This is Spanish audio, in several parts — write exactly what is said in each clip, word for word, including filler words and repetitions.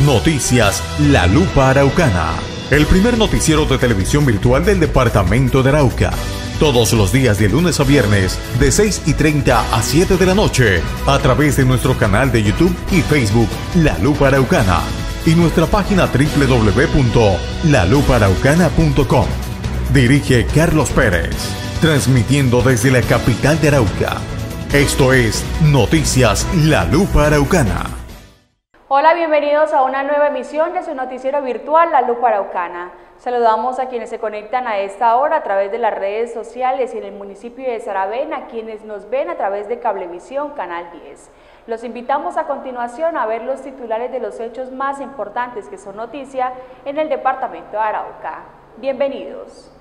Noticias La Lupa Araucana, el primer noticiero de televisión virtual del departamento de Arauca. Todos los días de lunes a viernes, de seis y treinta a siete de la noche, a través de nuestro canal de YouTube y Facebook La Lupa Araucana y nuestra página doble u doble u doble u punto la lupa araucana punto com. Dirige Carlos Pérez, transmitiendo desde la capital de Arauca. Esto es Noticias La Lupa Araucana. Hola, bienvenidos a una nueva emisión de su noticiero virtual La Lupa Araucana. Saludamos a quienes se conectan a esta hora a través de las redes sociales y en el municipio de Saravena, a quienes nos ven a través de Cablevisión Canal diez. Los invitamos a continuación a ver los titulares de los hechos más importantes que son noticia en el departamento de Arauca. Bienvenidos.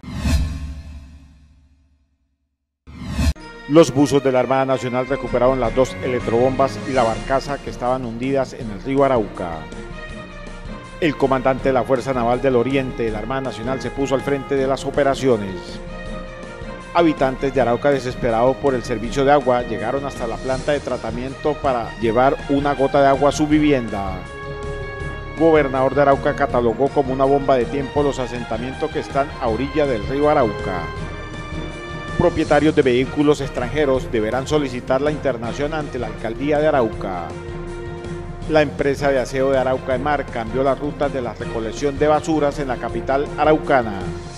Los buzos de la Armada Nacional recuperaron las dos electrobombas y la barcaza que estaban hundidas en el río Arauca. El comandante de la Fuerza Naval del Oriente de la Armada Nacional se puso al frente de las operaciones. Habitantes de Arauca desesperados por el servicio de agua llegaron hasta la planta de tratamiento para llevar una gota de agua a su vivienda. Gobernador de Arauca catalogó como una bomba de tiempo los asentamientos que están a orilla del río Arauca. Propietarios de vehículos extranjeros deberán solicitar la internación ante la Alcaldía de Arauca. La empresa de aseo de Arauca Emar cambió las rutas de la recolección de basuras en la capital araucana.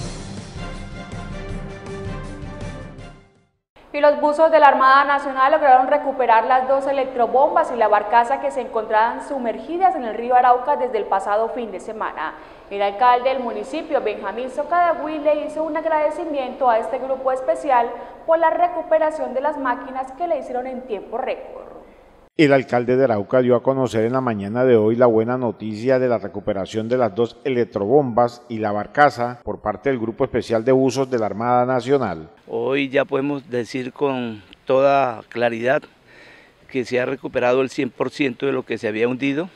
Y los buzos de la Armada Nacional lograron recuperar las dos electrobombas y la barcaza que se encontraban sumergidas en el río Arauca desde el pasado fin de semana. El alcalde del municipio, Benjamín Socadagüí, le hizo un agradecimiento a este grupo especial por la recuperación de las máquinas que le hicieron en tiempo récord. El alcalde de Arauca dio a conocer en la mañana de hoy la buena noticia de la recuperación de las dos electrobombas y la barcaza por parte del Grupo Especial de Buzos de la Armada Nacional. Hoy ya podemos decir con toda claridad que se ha recuperado el cien por ciento de lo que se había hundido.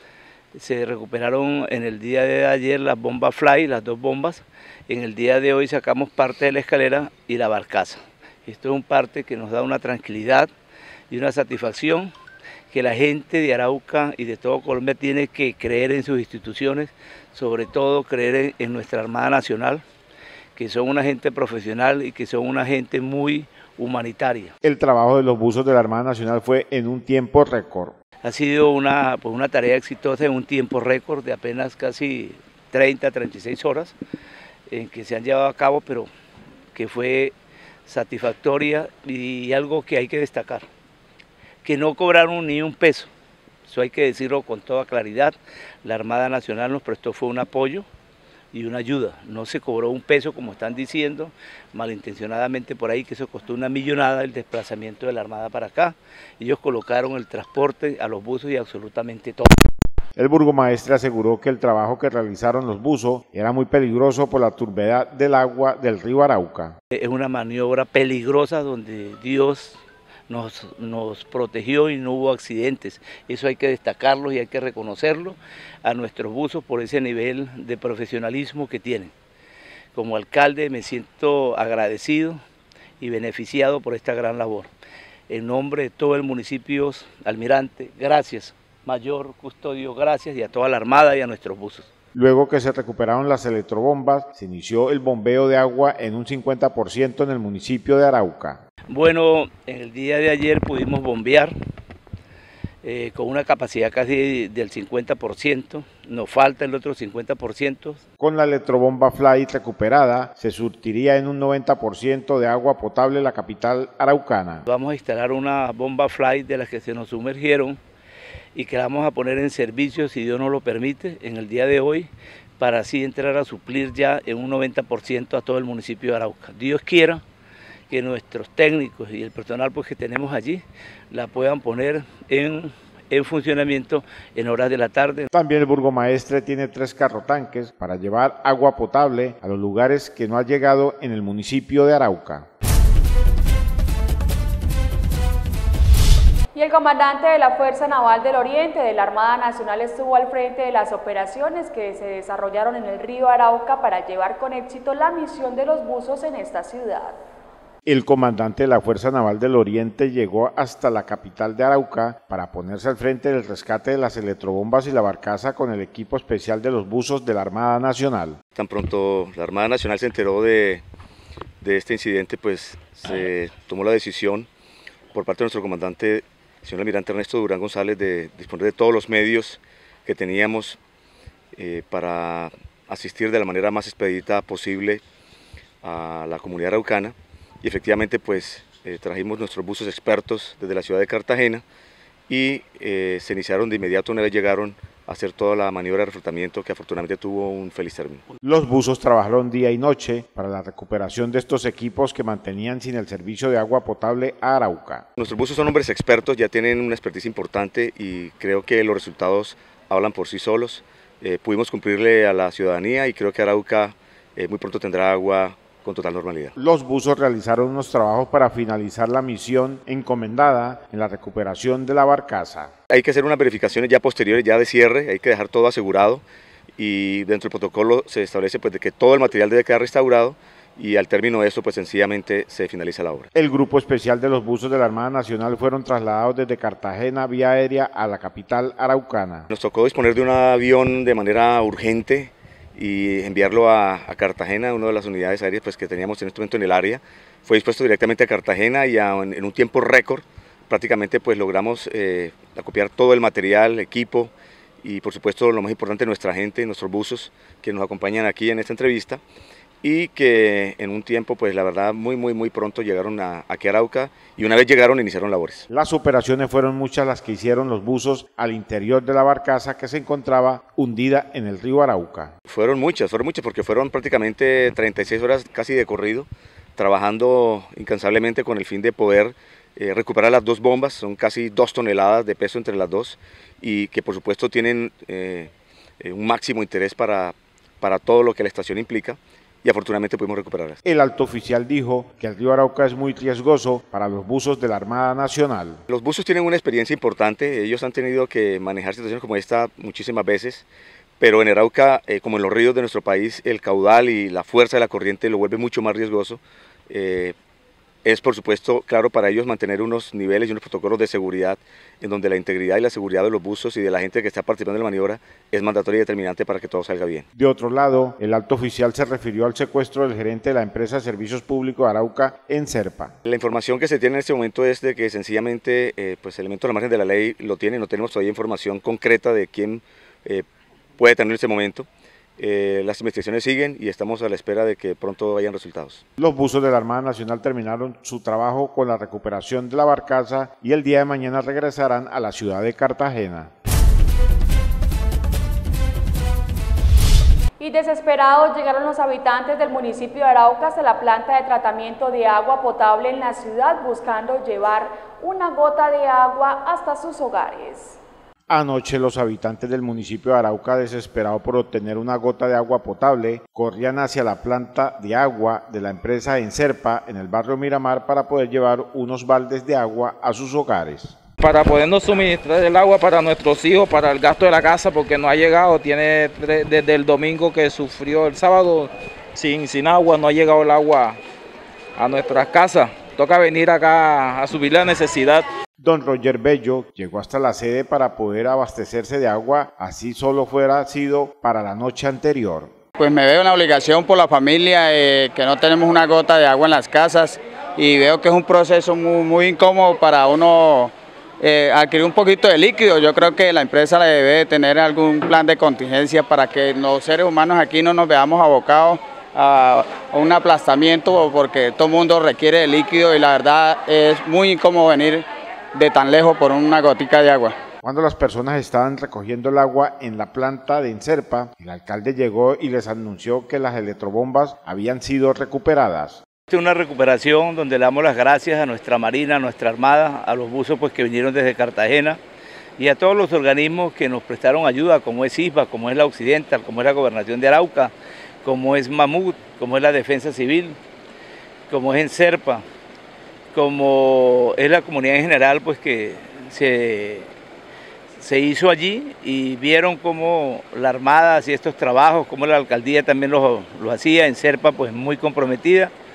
Se recuperaron en el día de ayer las bombas Fly, las dos bombas. En el día de hoy sacamos parte de la escalera y la barcaza. Esto es un parte que nos da una tranquilidad y una satisfacción, que la gente de Arauca y de todo Colombia tiene que creer en sus instituciones, sobre todo creer en, en nuestra Armada Nacional, que son una gente profesional y que son una gente muy humanitaria. El trabajo de los buzos de la Armada Nacional fue en un tiempo récord. Ha sido una, pues una tarea exitosa en un tiempo récord de apenas casi treinta, treinta y seis horas en que se han llevado a cabo, pero que fue satisfactoria y algo que hay que destacar, que no cobraron ni un peso, eso hay que decirlo con toda claridad. La Armada Nacional nos prestó fue un apoyo y una ayuda, no se cobró un peso como están diciendo malintencionadamente por ahí, que eso costó una millonada el desplazamiento de la Armada para acá. Ellos colocaron el transporte a los buzos y absolutamente todo. El burgomaestre aseguró que el trabajo que realizaron los buzos era muy peligroso por la turbidez del agua del río Arauca. Es una maniobra peligrosa donde Dios Nos, nos protegió y no hubo accidentes. Eso hay que destacarlo y hay que reconocerlo a nuestros buzos por ese nivel de profesionalismo que tienen. Como alcalde me siento agradecido y beneficiado por esta gran labor. En nombre de todo el municipio Almirante, gracias. Mayor Custodio, gracias, y a toda la Armada y a nuestros buzos. Luego que se recuperaron las electrobombas, se inició el bombeo de agua en un cincuenta por ciento en el municipio de Arauca. Bueno, en el día de ayer pudimos bombear eh, con una capacidad casi del cincuenta por ciento, nos falta el otro cincuenta por ciento. Con la electrobomba Fly recuperada, se surtiría en un noventa por ciento de agua potable la capital araucana. Vamos a instalar una bomba Fly de las que se nos sumergieron y que la vamos a poner en servicio, si Dios nos lo permite, en el día de hoy, para así entrar a suplir ya en un noventa por ciento a todo el municipio de Arauca. Dios quiera que nuestros técnicos y el personal pues, que tenemos allí la puedan poner en, en funcionamiento en horas de la tarde. También el burgomaestre tiene tres carrotanques para llevar agua potable a los lugares que no ha llegado en el municipio de Arauca. Y el comandante de la Fuerza Naval del Oriente de la Armada Nacional estuvo al frente de las operaciones que se desarrollaron en el río Arauca para llevar con éxito la misión de los buzos en esta ciudad. El comandante de la Fuerza Naval del Oriente llegó hasta la capital de Arauca para ponerse al frente del rescate de las electrobombas y la barcaza con el equipo especial de los buzos de la Armada Nacional. Tan pronto la Armada Nacional se enteró de, de este incidente, pues se tomó la decisión por parte de nuestro comandante, el señor almirante Ernesto Durán González, de disponer de todos los medios que teníamos eh, para asistir de la manera más expedita posible a la comunidad araucana. Y efectivamente pues eh, trajimos nuestros buzos expertos desde la ciudad de Cartagena y eh, se iniciaron de inmediato una vez llegaron a hacer toda la maniobra de reflotamiento que afortunadamente tuvo un feliz término. Los buzos trabajaron día y noche para la recuperación de estos equipos que mantenían sin el servicio de agua potable a Arauca. Nuestros buzos son hombres expertos, ya tienen una expertise importante y creo que los resultados hablan por sí solos. Eh, pudimos cumplirle a la ciudadanía y creo que Arauca eh, muy pronto tendrá agua con total normalidad. Los buzos realizaron unos trabajos para finalizar la misión encomendada en la recuperación de la barcaza. Hay que hacer unas verificaciones ya posteriores, ya de cierre, hay que dejar todo asegurado y dentro del protocolo se establece pues de que todo el material debe quedar restaurado y al término de eso pues sencillamente se finaliza la obra. El grupo especial de los buzos de la Armada Nacional fueron trasladados desde Cartagena vía aérea a la capital araucana. Nos tocó disponer de un avión de manera urgente y enviarlo a, a Cartagena, una de las unidades aéreas pues, que teníamos en este momento en el área. Fue dispuesto directamente a Cartagena y a, en, en un tiempo récord prácticamente pues, logramos eh, acopiar todo el material, equipo y por supuesto lo más importante nuestra gente, nuestros buzos que nos acompañan aquí en esta entrevista y que en un tiempo pues la verdad muy muy muy pronto llegaron a, aquí a Arauca y una vez llegaron iniciaron labores. Las operaciones fueron muchas las que hicieron los buzos al interior de la barcaza que se encontraba hundida en el río Arauca. Fueron muchas, fueron muchas porque fueron prácticamente treinta y seis horas casi de corrido trabajando incansablemente con el fin de poder eh, recuperar las dos bombas, son casi dos toneladas de peso entre las dos y que por supuesto tienen eh, eh, un máximo interés para, para todo lo que la estación implica. Y afortunadamente pudimos recuperarlas. El alto oficial dijo que el río Arauca es muy riesgoso para los buzos de la Armada Nacional. Los buzos tienen una experiencia importante, ellos han tenido que manejar situaciones como esta muchísimas veces, pero en Arauca, eh, como en los ríos de nuestro país, el caudal y la fuerza de la corriente lo vuelve mucho más riesgoso. Eh, es por supuesto claro para ellos mantener unos niveles y unos protocolos de seguridad en donde la integridad y la seguridad de los buzos y de la gente que está participando en la maniobra es mandatoria y determinante para que todo salga bien. De otro lado, el alto oficial se refirió al secuestro del gerente de la empresa de Servicios Públicos de Arauca en Serpa. La información que se tiene en este momento es de que sencillamente eh, pues elementos al margen de la ley lo tienen, no tenemos todavía información concreta de quién eh, puede tener en este momento. Eh, las investigaciones siguen y estamos a la espera de que pronto vayan resultados. Los buzos de la Armada Nacional terminaron su trabajo con la recuperación de la barcaza y el día de mañana regresarán a la ciudad de Cartagena. Y desesperados llegaron los habitantes del municipio de Arauca hasta la planta de tratamiento de agua potable en la ciudad buscando llevar una gota de agua hasta sus hogares. Anoche los habitantes del municipio de Arauca, desesperados por obtener una gota de agua potable, corrían hacia la planta de agua de la empresa en Serpa, en el barrio Miramar, para poder llevar unos baldes de agua a sus hogares. Para podernos suministrar el agua para nuestros hijos, para el gasto de la casa, porque no ha llegado, tiene desde el domingo que sufrió el sábado, sin, sin agua, no ha llegado el agua a nuestras casas. Toca venir acá a subir la necesidad. Don Roger Bello llegó hasta la sede para poder abastecerse de agua, así solo fuera sido para la noche anterior. Pues me veo en la obligación por la familia, eh, que no tenemos una gota de agua en las casas y veo que es un proceso muy, muy incómodo para uno eh, adquirir un poquito de líquido. Yo creo que la empresa le debe tener algún plan de contingencia para que los seres humanos aquí no nos veamos abocados a un aplastamiento, porque todo el mundo requiere de líquido y la verdad es muy incómodo venir de tan lejos por una gotica de agua. Cuando las personas estaban recogiendo el agua en la planta de Enserpa, el alcalde llegó y les anunció que las electrobombas habían sido recuperadas. Esta es una recuperación donde le damos las gracias a nuestra Marina, a nuestra Armada, a los buzos pues, que vinieron desde Cartagena y a todos los organismos que nos prestaron ayuda, como es ISBA, como es la Occidental, como es la Gobernación de Arauca, como es Mamut, como es la Defensa Civil, como es Enserpa, como es la comunidad en general, pues que se, se hizo allí y vieron cómo la Armada hacía estos trabajos, cómo la alcaldía también los lo hacía, en Serpa pues muy comprometida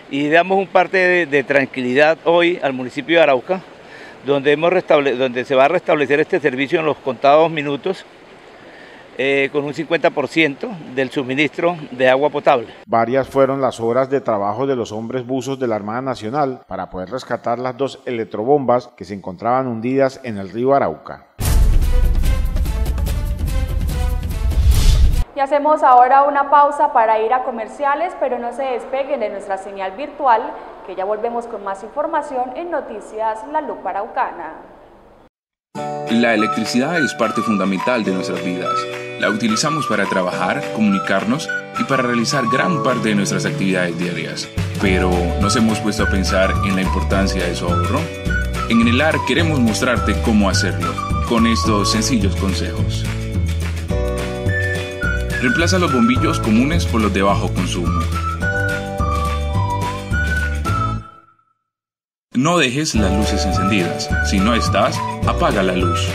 y damos un parte de, de tranquilidad hoy al municipio de Arauca, donde, hemos restable, donde se va a restablecer este servicio en los contados minutos, eh, con un cincuenta por ciento del suministro de agua potable. Varias fueron las horas de trabajo de los hombres buzos de la Armada Nacional para poder rescatar las dos electrobombas que se encontraban hundidas en el río Arauca. Y hacemos ahora una pausa para ir a comerciales, pero no se despeguen de nuestra señal virtual, que ya volvemos con más información en Noticias La Lupa Araucana. La electricidad es parte fundamental de nuestras vidas. La utilizamos para trabajar, comunicarnos y para realizar gran parte de nuestras actividades diarias. Pero, ¿nos hemos puesto a pensar en la importancia de su ahorro? En Enelar queremos mostrarte cómo hacerlo, con estos sencillos consejos. Reemplaza los bombillos comunes por los de bajo consumo. No dejes las luces encendidas. Si no estás, apaga la luz.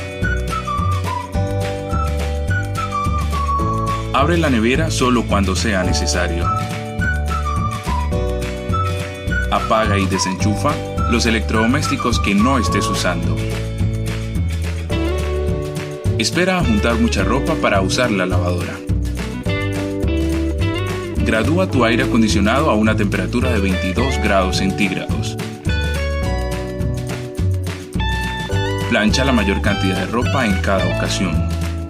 Abre la nevera solo cuando sea necesario. Apaga y desenchufa los electrodomésticos que no estés usando. Espera a juntar mucha ropa para usar la lavadora. Gradúa tu aire acondicionado a una temperatura de veintidós grados centígrados. Plancha la mayor cantidad de ropa en cada ocasión.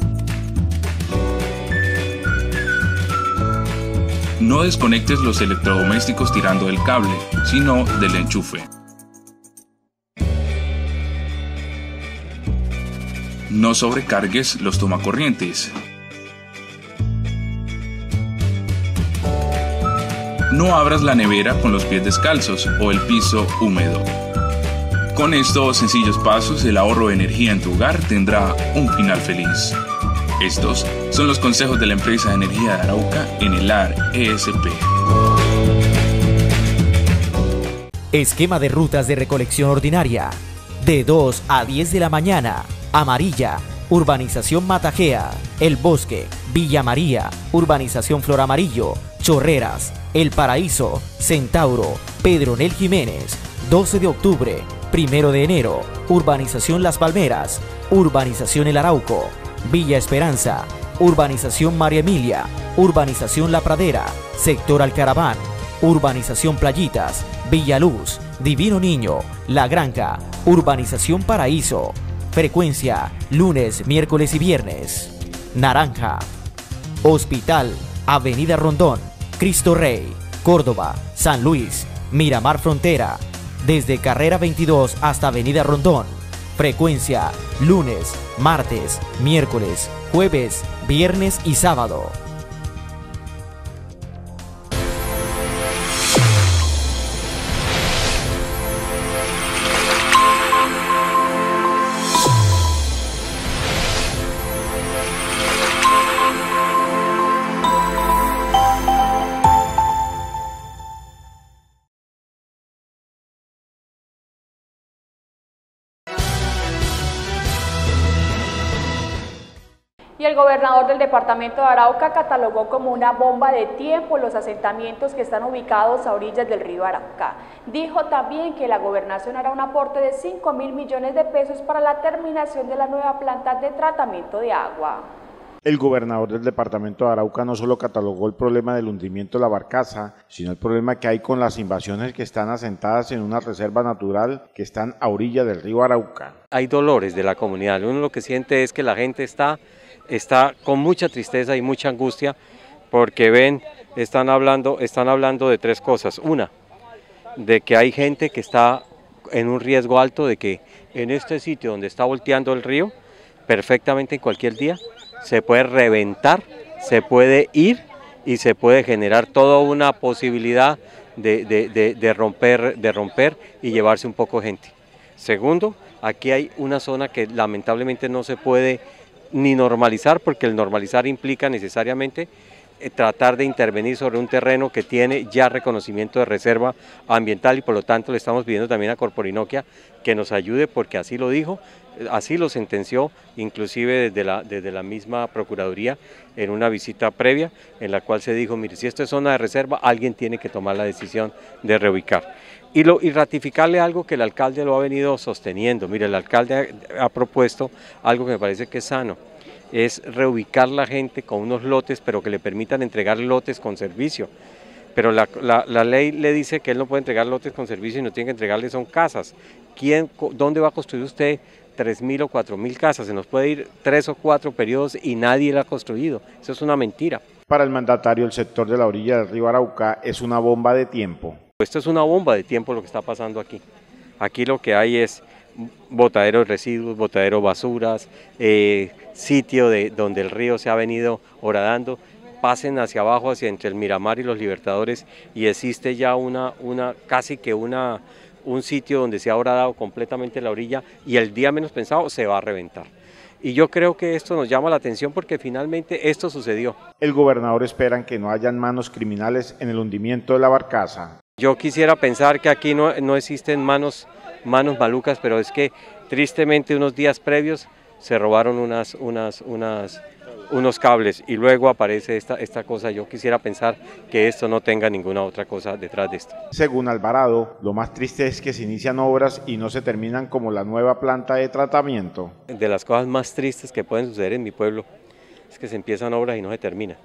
No desconectes los electrodomésticos tirando del cable, sino del enchufe. No sobrecargues los tomacorrientes. No abras la nevera con los pies descalzos o el piso húmedo. Con estos sencillos pasos, el ahorro de energía en tu hogar tendrá un final feliz. Estos son los consejos de la empresa de energía de Arauca, Enelar E S P. Esquema de rutas de recolección ordinaria. De dos a diez de la mañana. Amarilla. Urbanización Matajea. El Bosque. Villa María. Urbanización Flor Amarillo. Chorreras. El Paraíso. Centauro. Pedronel Jiménez. doce de octubre. primero de enero. Urbanización Las Palmeras. Urbanización El Arauco. Villa Esperanza. Urbanización María Emilia. Urbanización La Pradera. Sector Alcaraván. Urbanización Playitas. Villaluz. Divino Niño. La Granja. Urbanización Paraíso. Frecuencia. Lunes, miércoles y viernes. Naranja. Hospital. Avenida Rondón. Cristo Rey. Córdoba. San Luis. Miramar Frontera. Desde Carrera veintidós hasta Avenida Rondón. Frecuencia, lunes, martes, miércoles, jueves, viernes y sábado. Y el gobernador del departamento de Arauca catalogó como una bomba de tiempo los asentamientos que están ubicados a orillas del río Arauca. Dijo también que la gobernación hará un aporte de cinco mil millones de pesos para la terminación de la nueva planta de tratamiento de agua. El gobernador del departamento de Arauca no solo catalogó el problema del hundimiento de la barcaza, sino el problema que hay con las invasiones que están asentadas en una reserva natural que están a orilla del río Arauca. Hay dolores de la comunidad, uno lo que siente es que la gente está está con mucha tristeza y mucha angustia porque ven, están hablando, están hablando de tres cosas. Una, de que hay gente que está en un riesgo alto de que en este sitio donde está volteando el río, perfectamente en cualquier día, se puede reventar, se puede ir y se puede generar toda una posibilidad de, de, de, de, romper, de romper y llevarse un poco de gente. Segundo, aquí hay una zona que lamentablemente no se puede ni normalizar, porque el normalizar implica necesariamente tratar de intervenir sobre un terreno que tiene ya reconocimiento de reserva ambiental y por lo tanto le estamos pidiendo también a Corporinoquia que nos ayude porque así lo dijo, así lo sentenció, inclusive desde la, desde la misma Procuraduría en una visita previa en la cual se dijo, mire, si esto es zona de reserva, alguien tiene que tomar la decisión de reubicar. Y, lo, y ratificarle algo que el alcalde lo ha venido sosteniendo. Mire, el alcalde ha, ha propuesto algo que me parece que es sano, es reubicar la gente con unos lotes, pero que le permitan entregar lotes con servicio. Pero la, la, la ley le dice que él no puede entregar lotes con servicio y no tiene que entregarle son casas. ¿Quién, ¿Dónde va a construir usted tres mil o cuatro mil casas? Se nos puede ir tres o cuatro periodos y nadie la ha construido. Eso es una mentira. Para el mandatario, el sector de la orilla del río Arauca es una bomba de tiempo. Esto es una bomba de tiempo lo que está pasando aquí. Aquí lo que hay es botadero de residuos, botadero de basuras, eh, sitio de, donde el río se ha venido horadando. Pasen hacia abajo, hacia entre el Miramar y los Libertadores y existe ya una, una casi que una, un sitio donde se ha horadado completamente la orilla y el día menos pensado se va a reventar. Y yo creo que esto nos llama la atención porque finalmente esto sucedió. El gobernador espera que no hayan manos criminales en el hundimiento de la barcaza. Yo quisiera pensar que aquí no, no existen manos, manos malucas, pero es que tristemente unos días previos se robaron unas, unas, unas, unos cables y luego aparece esta, esta cosa. Yo quisiera pensar que esto no tenga ninguna otra cosa detrás de esto. Según Alvarado, lo más triste es que se inician obras y no se terminan como la nueva planta de tratamiento. De las cosas más tristes que pueden suceder en mi pueblo es que se empiezan obras y no se terminan.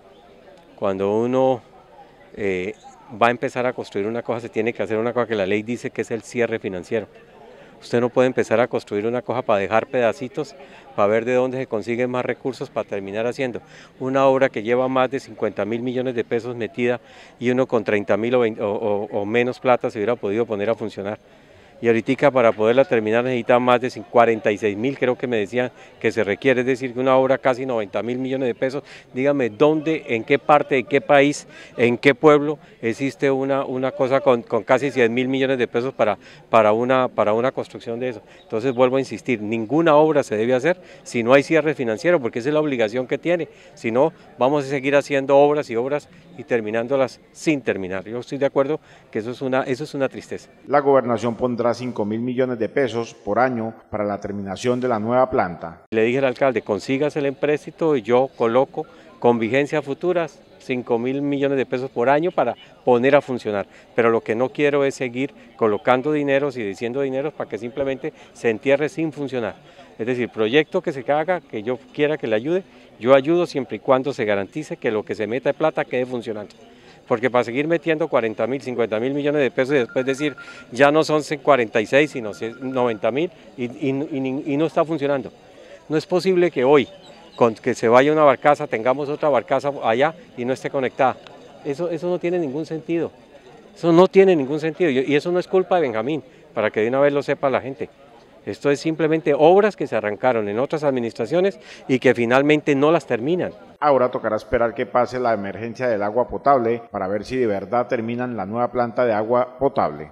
Cuando uno eh, va a empezar a construir una cosa, se tiene que hacer una cosa que la ley dice que es el cierre financiero. Usted no puede empezar a construir una cosa para dejar pedacitos, para ver de dónde se consiguen más recursos para terminar haciendo una obra que lleva más de cincuenta mil millones de pesos metida y uno con treinta mil o, o, o menos plata se hubiera podido poner a funcionar. Y ahorita para poderla terminar necesita más de cuarenta y seis mil, creo que me decían que se requiere, es decir, que una obra casi noventa mil millones de pesos. Dígame, ¿dónde, en qué parte, de qué país, en qué pueblo existe una, una cosa con, con casi cien mil millones de pesos para, para, una, para una construcción de eso? Entonces vuelvo a insistir, ninguna obra se debe hacer si no hay cierre financiero, porque esa es la obligación que tiene. Si no, vamos a seguir haciendo obras y obras y terminándolas sin terminar. Yo estoy de acuerdo que eso es una, eso es una tristeza. La gobernación pondrá cinco mil millones de pesos por año para la terminación de la nueva planta. Le dije al alcalde, consígase el empréstito y yo coloco con vigencia futuras cinco mil millones de pesos por año para poner a funcionar. Pero lo que no quiero es seguir colocando dineros y diciendo dineros para que simplemente se entierre sin funcionar. Es decir, proyecto que se haga, que yo quiera que le ayude, yo ayudo siempre y cuando se garantice que lo que se meta de plata quede funcionando. Porque para seguir metiendo cuarenta mil, cincuenta mil millones de pesos y después decir, ya no son cuarenta y seis, sino noventa mil y, y, y, y no está funcionando. No es posible que hoy, con que se vaya una barcaza, tengamos otra barcaza allá y no esté conectada. Eso, eso no tiene ningún sentido. Eso no tiene ningún sentido y eso no es culpa de Benjamín, para que de una vez lo sepa la gente. Esto es simplemente obras que se arrancaron en otras administraciones y que finalmente no las terminan. Ahora tocará esperar que pase la emergencia del agua potable para ver si de verdad terminan la nueva planta de agua potable.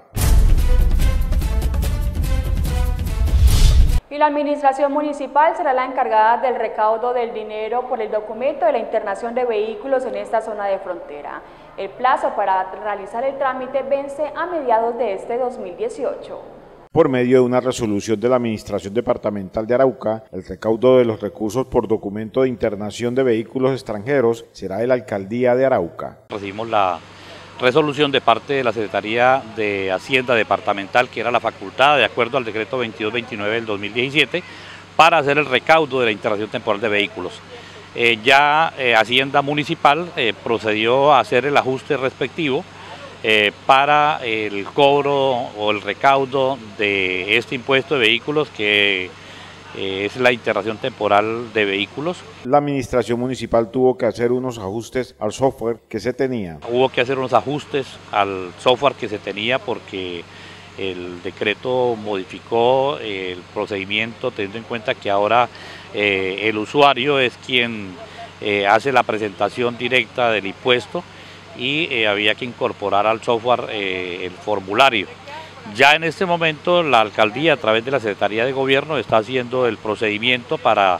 Y la administración municipal será la encargada del recaudo del dinero por el documento de la internación de vehículos en esta zona de frontera. El plazo para realizar el trámite vence a mediados de este dos mil dieciocho. Por medio de una resolución de la Administración Departamental de Arauca, el recaudo de los recursos por documento de internación de vehículos extranjeros será de la Alcaldía de Arauca. Recibimos la resolución de parte de la Secretaría de Hacienda Departamental, que era la facultad, de acuerdo al decreto veintidós veintinueve del dos mil diecisiete, para hacer el recaudo de la internación temporal de vehículos. Eh, ya eh, Hacienda Municipal eh, procedió a hacer el ajuste respectivo Eh, para el cobro o el recaudo de este impuesto de vehículos que eh, es la internación temporal de vehículos. La administración municipal tuvo que hacer unos ajustes al software que se tenía. Hubo que hacer unos ajustes al software que se tenía porque el decreto modificó eh, el procedimiento teniendo en cuenta que ahora eh, el usuario es quien eh, hace la presentación directa del impuesto y eh, había que incorporar al software eh, el formulario. Ya en este momento la alcaldía a través de la Secretaría de Gobierno está haciendo el procedimiento para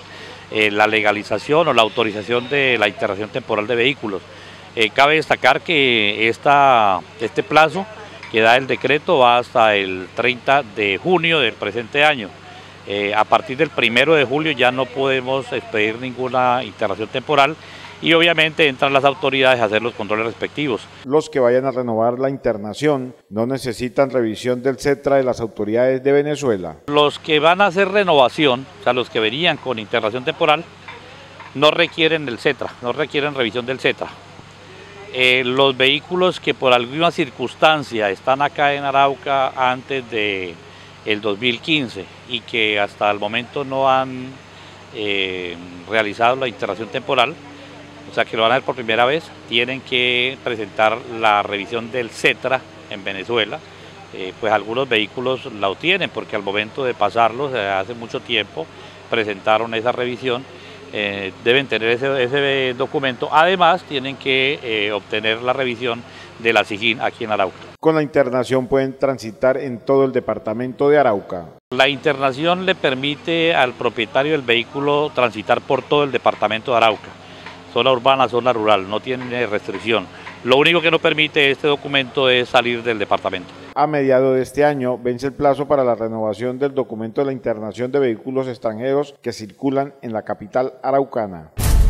eh, la legalización o la autorización de la internación temporal de vehículos. Eh, cabe destacar que esta, este plazo que da el decreto va hasta el treinta de junio del presente año. Eh, a partir del primero de julio ya no podemos expedir ninguna internación temporal y obviamente entran las autoridades a hacer los controles respectivos. Los que vayan a renovar la internación no necesitan revisión del CETRA de las autoridades de Venezuela. Los que van a hacer renovación, o sea, los que venían con internación temporal, no requieren el CETRA, no requieren revisión del CETRA. Eh, los vehículos que por alguna circunstancia están acá en Arauca antes de el dos mil quince y que hasta el momento no han eh, realizado la internación temporal, o sea que lo van a ver por primera vez, tienen que presentar la revisión del CETRA en Venezuela. Eh, pues algunos vehículos la obtienen porque al momento de pasarlos, eh, hace mucho tiempo, presentaron esa revisión. Eh, deben tener ese, ese documento. Además tienen que eh, obtener la revisión de la SIGIN aquí en Arauca. Con la internación pueden transitar en todo el departamento de Arauca. La internación le permite al propietario del vehículo transitar por todo el departamento de Arauca, zona urbana, zona rural, no tiene restricción. Lo único que no permite este documento es salir del departamento. A mediados de este año vence el plazo para la renovación del documento de la internación de vehículos extranjeros que circulan en la capital araucana.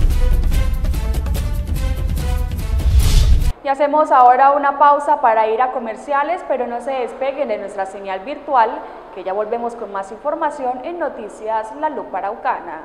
Y hacemos ahora una pausa para ir a comerciales, pero no se despeguen de nuestra señal virtual, que ya volvemos con más información en Noticias La Lupa Araucana.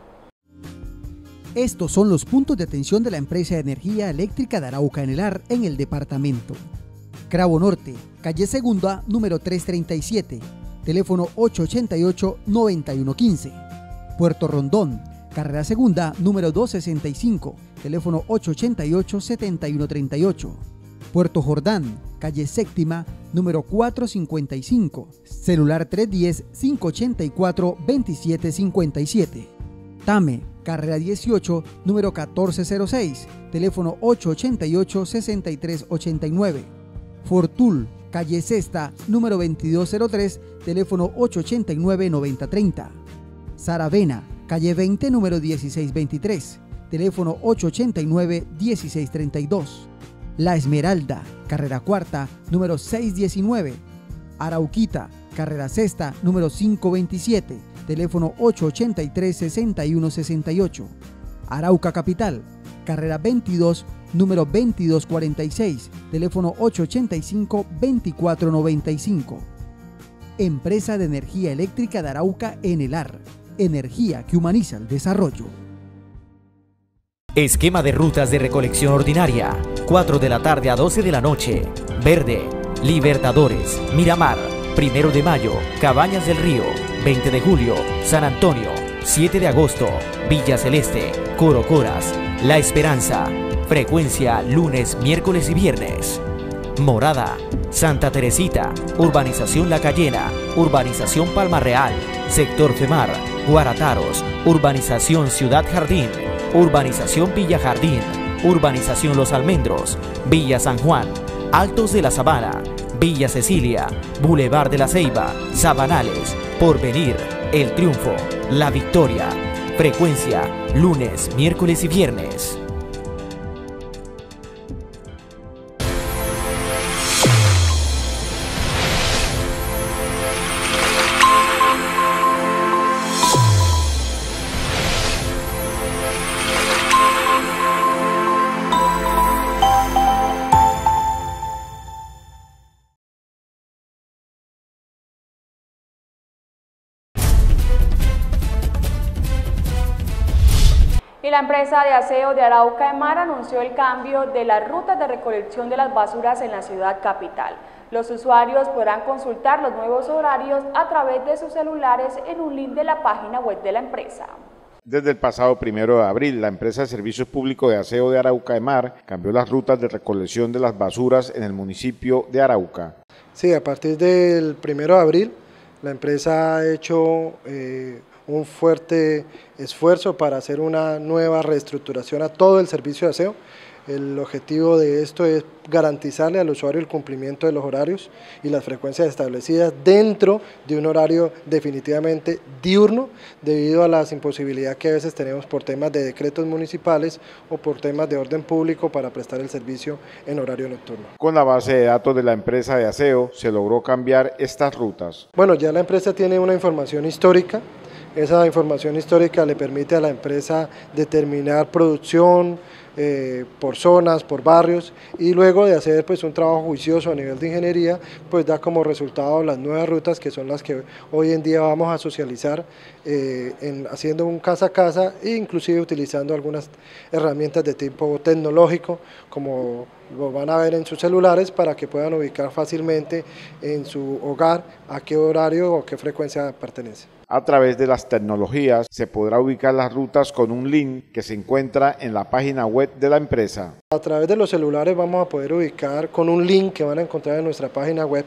Estos son los puntos de atención de la empresa de energía eléctrica de Arauca Enelar en el departamento. Cravo Norte, calle Segunda, número trescientos treinta y siete, teléfono ocho ocho ocho, nueve uno uno cinco. Puerto Rondón, carrera Segunda, número doscientos sesenta y cinco, teléfono ocho ocho ocho, siete uno tres ocho. Puerto Jordán, calle Séptima, número cuatrocientos cincuenta y cinco, celular tres uno cero, cinco ocho cuatro, dos siete cinco siete. Tame, carrera dieciocho, número uno cuatro cero seis, teléfono ocho ocho ocho, seis tres ocho nueve. Fortul, calle Sexta, número veintidós cero tres, teléfono ocho ocho nueve, nueve cero tres cero. Saravena, calle veinte, número dieciséis veintitrés, teléfono ocho ocho nueve, dieciséis treinta y dos. La Esmeralda, carrera cuarta, número seiscientos diecinueve. Arauquita, carrera sexta, número quinientos veintisiete, teléfono ocho ocho tres, seis uno seis ocho. Arauca Capital, carrera veintidós, número veintidós cuarenta y seis, teléfono ocho ocho cinco, veinticuatro noventa y cinco. Empresa de Energía Eléctrica de Arauca Enelar, energía que humaniza el desarrollo. Esquema de rutas de recolección ordinaria, cuatro de la tarde a doce de la noche. Verde, Libertadores, Miramar, Primero de Mayo, Cabañas del Río, veinte de julio, San Antonio, siete de agosto, Villa Celeste, Corocoras, La Esperanza. Frecuencia lunes, miércoles y viernes. Morada, Santa Teresita, Urbanización La Cayena, Urbanización Palma Real, Sector Femar, Guarataros, Urbanización Ciudad Jardín, Urbanización Villa Jardín, Urbanización Los Almendros, Villa San Juan, Altos de la Sabana, Villa Cecilia, Boulevard de la Ceiba, Sabanales, Porvenir, El Triunfo, La Victoria. Frecuencia lunes, miércoles y viernes. Y la empresa de aseo de Arauca Emar anunció el cambio de las rutas de recolección de las basuras en la ciudad capital. Los usuarios podrán consultar los nuevos horarios a través de sus celulares en un link de la página web de la empresa. Desde el pasado primero de abril, la empresa de servicios públicos de aseo de Arauca Emar cambió las rutas de recolección de las basuras en el municipio de Arauca. Sí, a partir del primero de abril, la empresa ha hecho eh, un fuerte esfuerzo para hacer una nueva reestructuración a todo el servicio de aseo. El objetivo de esto es garantizarle al usuario el cumplimiento de los horarios y las frecuencias establecidas dentro de un horario definitivamente diurno, debido a las imposibilidades que a veces tenemos por temas de decretos municipales o por temas de orden público para prestar el servicio en horario nocturno. Con la base de datos de la empresa de aseo se logró cambiar estas rutas. Bueno, ya la empresa tiene una información histórica. Esa información histórica le permite a la empresa determinar producción eh, por zonas, por barrios, y luego de hacer pues un trabajo juicioso a nivel de ingeniería, pues da como resultado las nuevas rutas, que son las que hoy en día vamos a socializar eh, en, haciendo un casa a casa e inclusive utilizando algunas herramientas de tipo tecnológico, como lo van a ver en sus celulares, para que puedan ubicar fácilmente en su hogar a qué horario o qué frecuencia pertenece. A través de las tecnologías se podrá ubicar las rutas con un link que se encuentra en la página web de la empresa. A través de los celulares vamos a poder ubicar con un link que van a encontrar en nuestra página web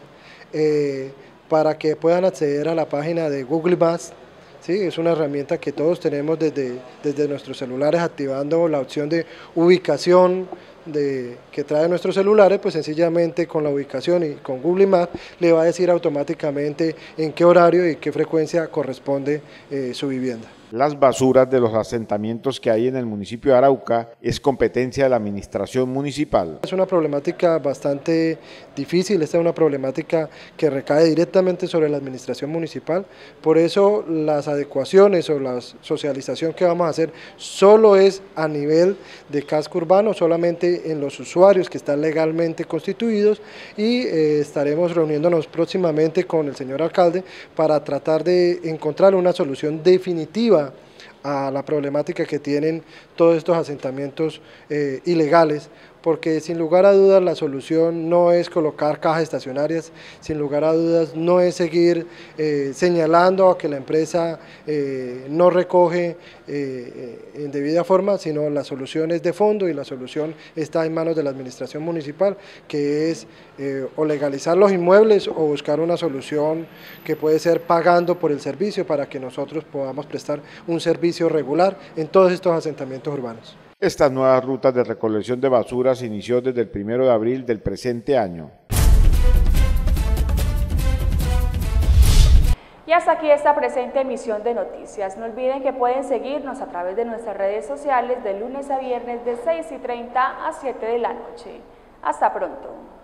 eh, para que puedan acceder a la página de Google Maps. Sí, es una herramienta que todos tenemos desde, desde nuestros celulares, activando la opción de ubicación de, que trae nuestros celulares, pues sencillamente con la ubicación y con Google Maps le va a decir automáticamente en qué horario y qué frecuencia corresponde eh, su vivienda. Las basuras de los asentamientos que hay en el municipio de Arauca es competencia de la administración municipal. Es una problemática bastante difícil, esta es una problemática que recae directamente sobre la administración municipal, por eso las adecuaciones o la socialización que vamos a hacer solo es a nivel de casco urbano, solamente en los usuarios que están legalmente constituidos, y eh, estaremos reuniéndonos próximamente con el señor alcalde para tratar de encontrar una solución definitiva a la problemática que tienen todos estos asentamientos eh, ilegales, porque sin lugar a dudas la solución no es colocar cajas estacionarias, sin lugar a dudas no es seguir eh, señalando a que la empresa eh, no recoge eh, en debida forma, sino la solución es de fondo, y la solución está en manos de la administración municipal, que es eh, o legalizar los inmuebles o buscar una solución que puede ser pagando por el servicio, para que nosotros podamos prestar un servicio regular en todos estos asentamientos urbanos. Estas nuevas rutas de recolección de basura se inició desde el primero de abril del presente año. Y hasta aquí esta presente emisión de noticias. No olviden que pueden seguirnos a través de nuestras redes sociales de lunes a viernes de seis y treinta a siete de la noche. Hasta pronto.